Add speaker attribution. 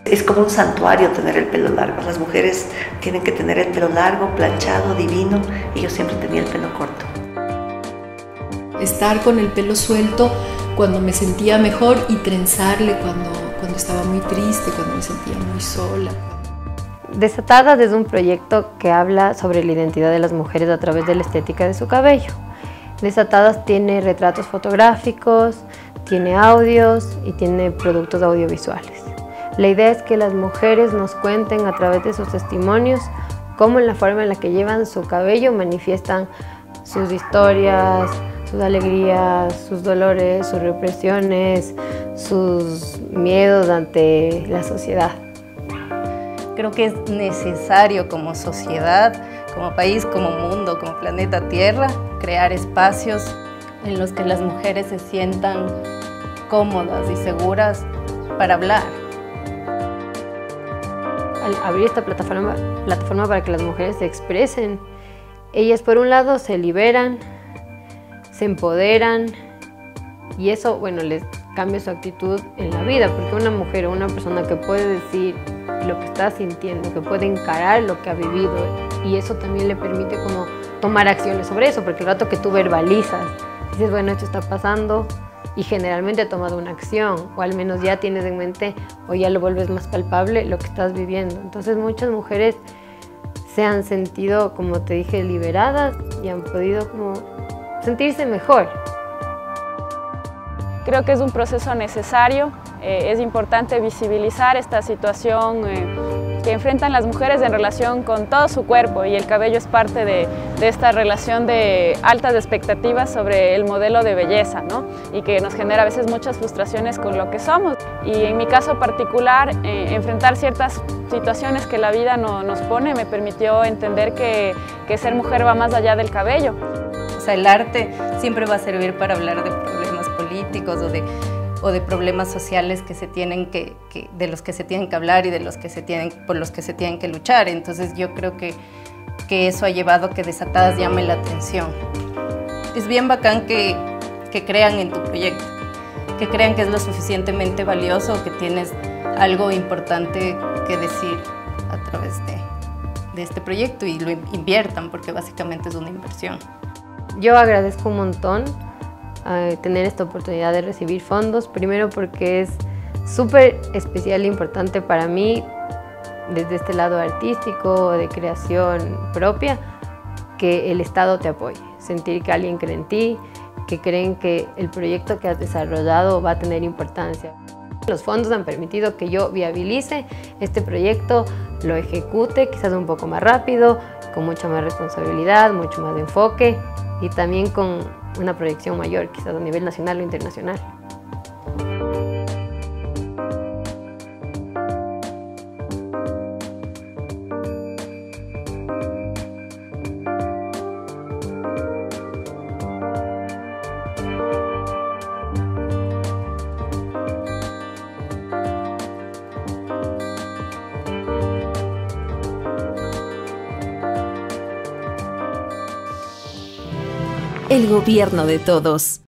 Speaker 1: Es como un santuario tener el pelo largo. Las mujeres tienen que tener el pelo largo, planchado, divino, y yo siempre tenía el pelo corto.
Speaker 2: Estar con el pelo suelto cuando me sentía mejor y trenzarle cuando estaba muy triste, cuando me sentía muy sola.
Speaker 3: Desatadas es un proyecto que habla sobre la identidad de las mujeres a través de la estética de su cabello. Desatadas tiene retratos fotográficos, tiene audios y tiene productos audiovisuales. La idea es que las mujeres nos cuenten a través de sus testimonios cómo en la forma en la que llevan su cabello manifiestan sus historias, sus alegrías, sus dolores, sus represiones, sus miedos ante la sociedad.
Speaker 4: Creo que es necesario como sociedad, como país, como mundo, como planeta Tierra, crear espacios en los que las mujeres se sientan cómodas y seguras para hablar.
Speaker 3: Al abrir esta plataforma para que las mujeres se expresen, ellas por un lado se liberan, se empoderan y eso, bueno, les cambia su actitud en la vida, porque una mujer o una persona que puede decir lo que está sintiendo, que puede encarar lo que ha vivido, y eso también le permite como tomar acciones sobre eso, porque el rato que tú verbalizas, dices, bueno, esto está pasando, y generalmente has tomado una acción, o al menos ya tienes en mente, o ya lo vuelves más palpable lo que estás viviendo. Entonces muchas mujeres se han sentido, como te dije, liberadas y han podido como sentirse mejor.
Speaker 5: Creo que es un proceso necesario, es importante visibilizar esta situación que enfrentan las mujeres en relación con todo su cuerpo, y el cabello es parte de esta relación de altas expectativas sobre el modelo de belleza, ¿no? Y que nos genera a veces muchas frustraciones con lo que somos. Y en mi caso particular, enfrentar ciertas situaciones que la vida nos pone me permitió entender que ser mujer va más allá del cabello.
Speaker 4: O sea, el arte siempre va a servir para hablar de problemas políticos o de problemas sociales que de los que se tienen que hablar y por los que se tienen que luchar. Entonces yo creo que eso ha llevado a que Desatadas llame la atención. Es bien bacán que crean en tu proyecto, que crean que es lo suficientemente valioso, que tienes algo importante que decir a través de este proyecto y lo inviertan, porque básicamente es una inversión.
Speaker 3: Yo agradezco un montón tener esta oportunidad de recibir fondos, primero porque es súper especial e importante para mí, desde este lado artístico, de creación propia, que el Estado te apoye, sentir que alguien cree en ti, que creen que el proyecto que has desarrollado va a tener importancia. Los fondos han permitido que yo viabilice este proyecto, lo ejecute quizás un poco más rápido, con mucha más responsabilidad, mucho más enfoque y también con una proyección mayor, quizás a nivel nacional o internacional.
Speaker 6: El gobierno de todos.